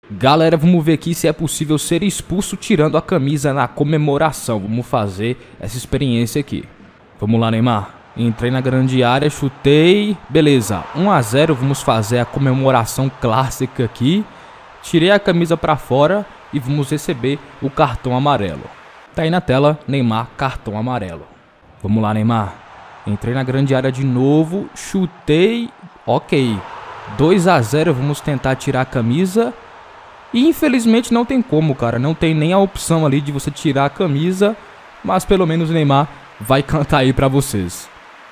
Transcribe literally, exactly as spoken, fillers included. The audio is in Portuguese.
Galera, vamos ver aqui se é possível ser expulso tirando a camisa na comemoração. Vamos fazer essa experiência aqui. Vamos lá, Neymar. Entrei na grande área, chutei. Beleza, um a zero. Vamos fazer a comemoração clássica aqui. Tirei a camisa pra fora e vamos receber o cartão amarelo. Tá aí na tela, Neymar, cartão amarelo. Vamos lá, Neymar. Entrei na grande área de novo, chutei. Ok, dois a zero. Vamos tentar tirar a camisa. E infelizmente não tem como, cara. Não tem nem a opção ali de você tirar a camisa. Mas pelo menos o Neymar vai cantar aí pra vocês.